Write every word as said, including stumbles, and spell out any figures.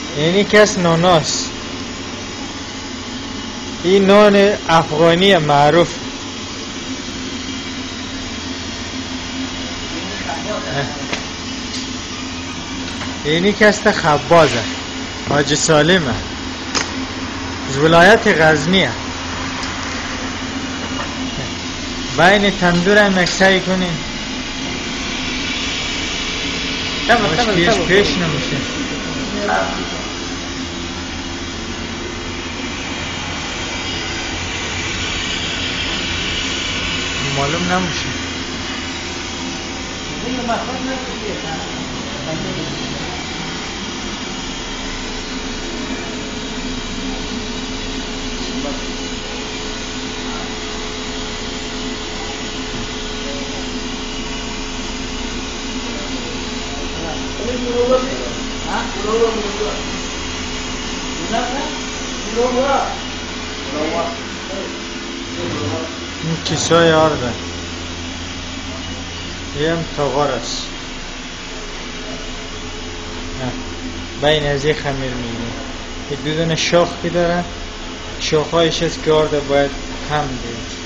یعنی کس ناناست. این نان افغانی معروف. اینی کس خبازه حاج سالمه از ولایت غزنیه. بین تندور هم اکسایی کنین پیش پیش نمیشه. معلوم نمیشه. این کیسای آرده یه هم تاغار است. بین از این خمیر میگیم یک دو دونه شاخ که داره، شاخهایش از که آرده باید هم دید.